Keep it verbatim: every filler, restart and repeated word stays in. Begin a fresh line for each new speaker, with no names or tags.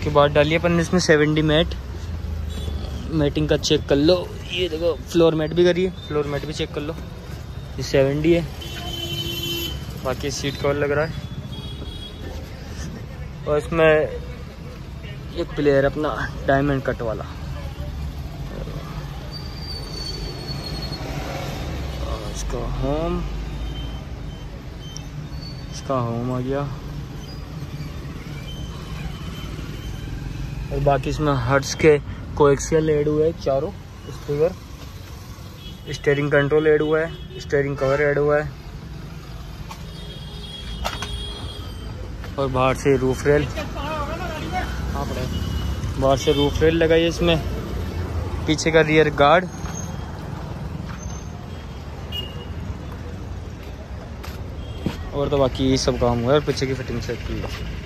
उसके बाद डालिए अपन इसमें सेवेंटी मैट। मैटिंग का चेक कर लो, ये देखो फ्लोर मैट भी करिए, फ्लोर मैट भी चेक कर लो, ये सेवेंटी है। बाकी सीट कवर लग रहा है। और इसमें एक प्लेयर अपना डायमंड कट वाला, और इसका होम, इसका होम आ गया। और बाकी इसमें हर्ट्स के कोएक्सियल ऐड हुए हैं चारों स्पीकर। स्टीयरिंग कंट्रोल ऐड हुआ है, स्टीयरिंग कवर ऐड हुआ है। और बाहर से रूफ रेल, हाँ पड़े बाहर से रूफ रेल लगाई है इसमें। पीछे का रियर गार्ड, और तो बाकी सब काम हुआ है। और पीछे की फिटिंग सेट की है।